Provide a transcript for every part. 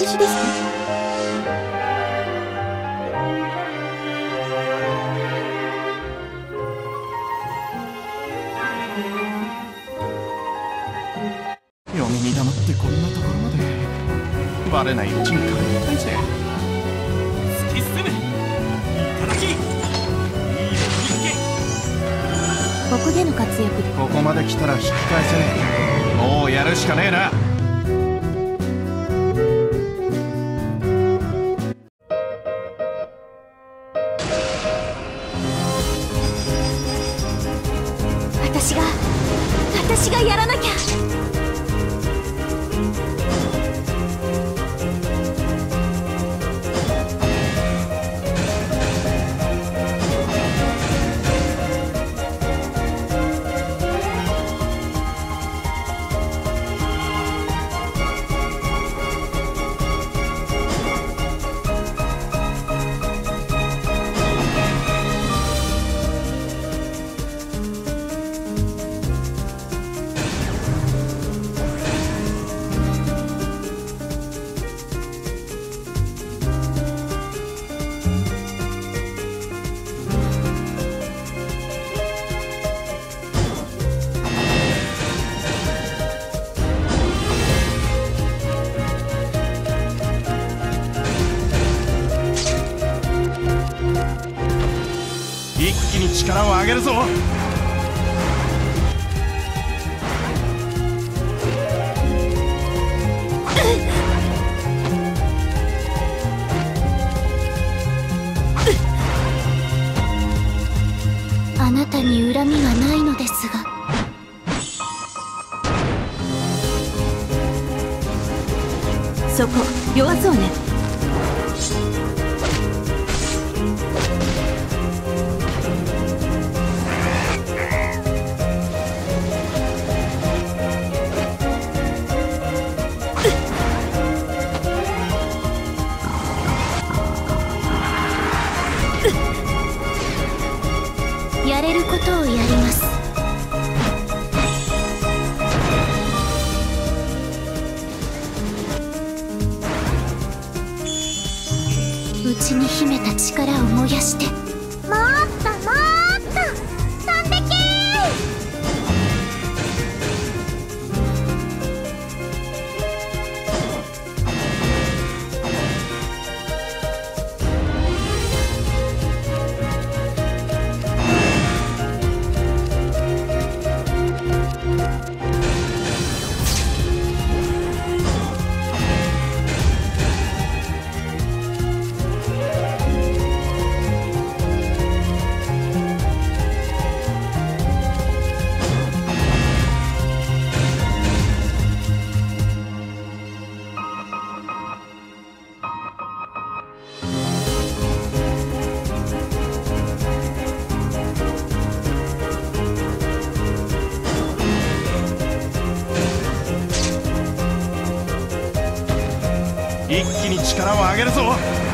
しですか？ 嫁に黙ってこんなところまで。バレないうちに帰りたいぜ。 突き進む。いただき。いいここでの活躍。 ここまで来たら引き返せねえ。もうやるしかねえな。 私がやらなきゃ。 一気に力を上げるぞ。 あなたに恨みはないのですが。そこ弱そうね。やれることをやります。内に秘めた力を燃やして。もっともっと飛んでけ一気に力を上げるぞ。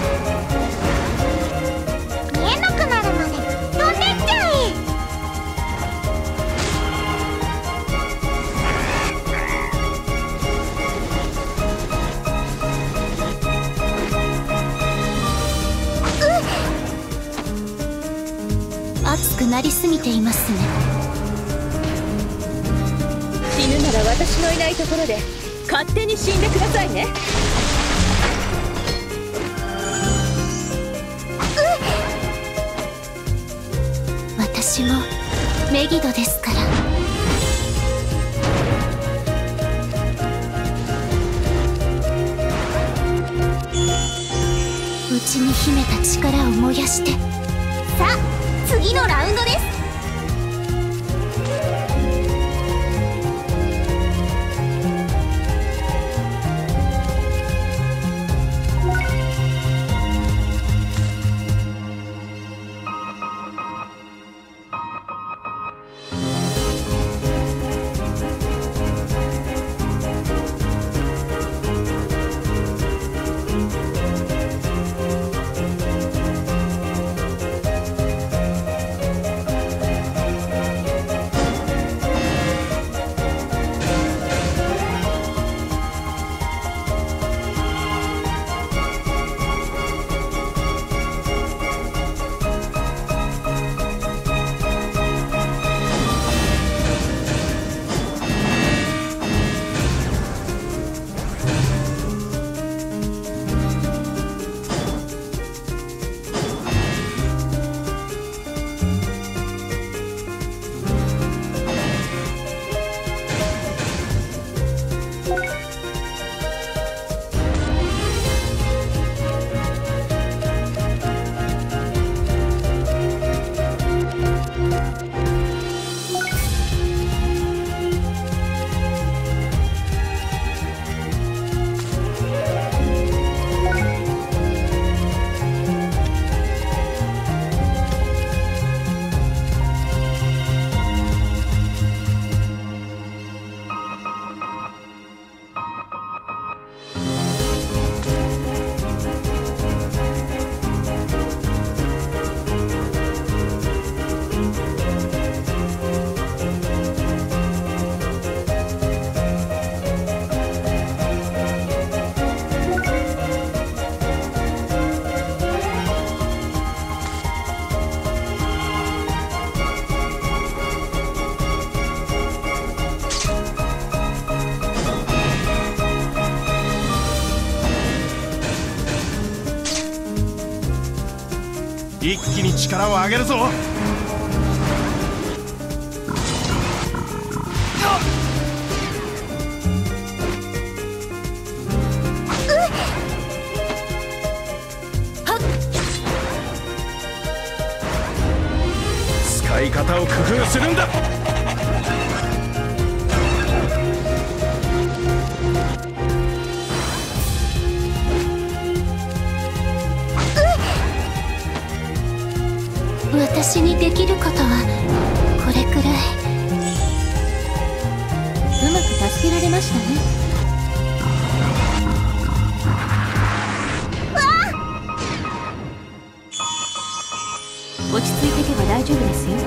見えなくなるまで飛んでっちゃえ。熱くなりすぎていますね。 死ぬなら私のいないところで勝手に死んでくださいね。 私もメギドですから。内に秘めた力を燃やして。さあ次のラウンドです。 一気に力を上げるぞ。使い方を工夫するんだ。 私にできることはこれくらい。 うまく助けられましたね。落ち着いていけば大丈夫ですよ。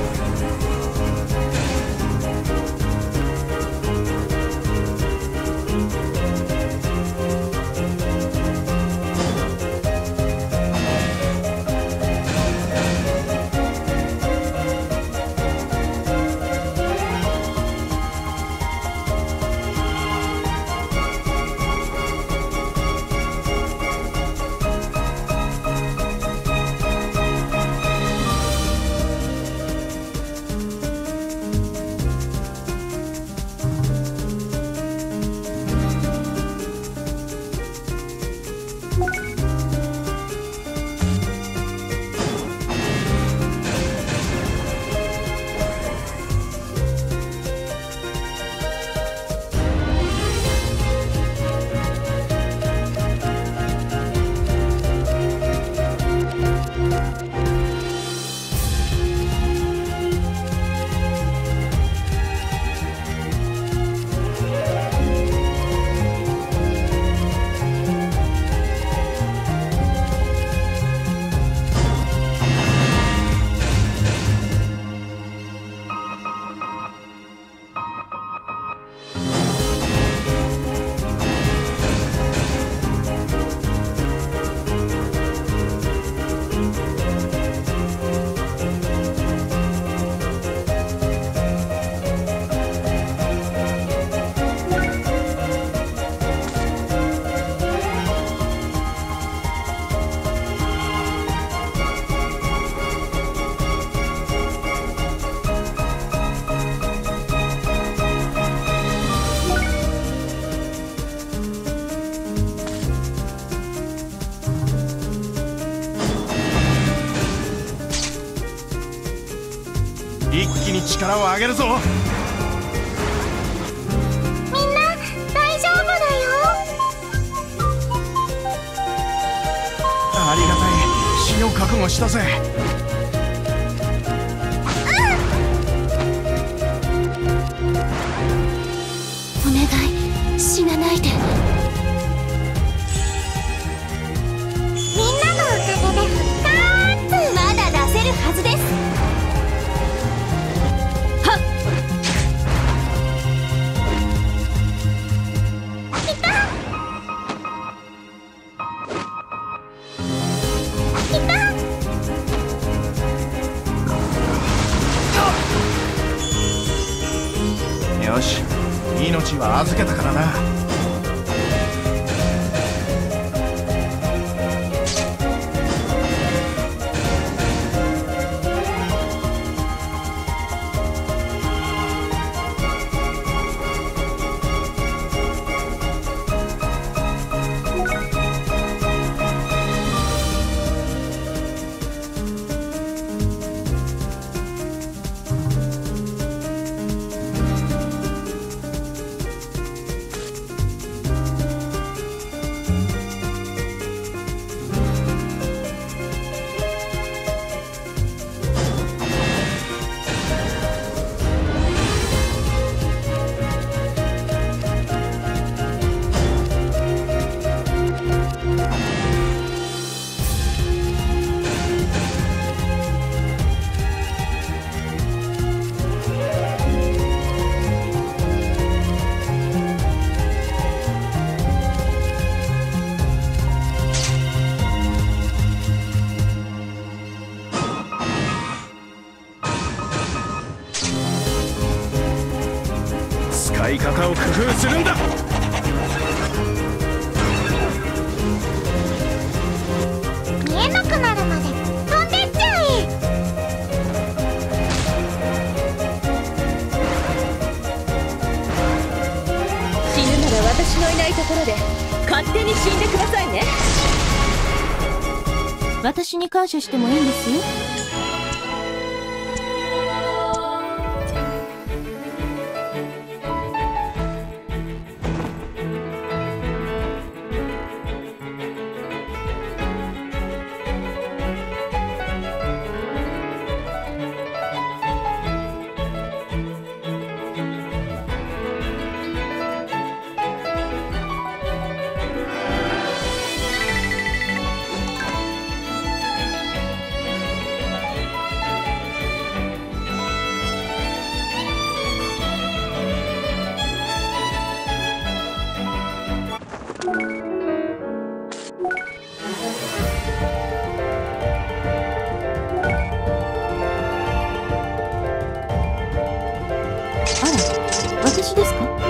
一気に力を上げるぞ。 みんな大丈夫だよ。 ありがたい。死を覚悟したぜ。 お願い、死なないで。みんなのおかげで復活。まだ出せるはずです。 よし、命は預けたからな。使い方を工夫するんだ。 見えなくなるまで飛んでっちゃう。 私のいないところで勝手に死んでくださいね。 私に感謝してもいいんですよ。私ですか？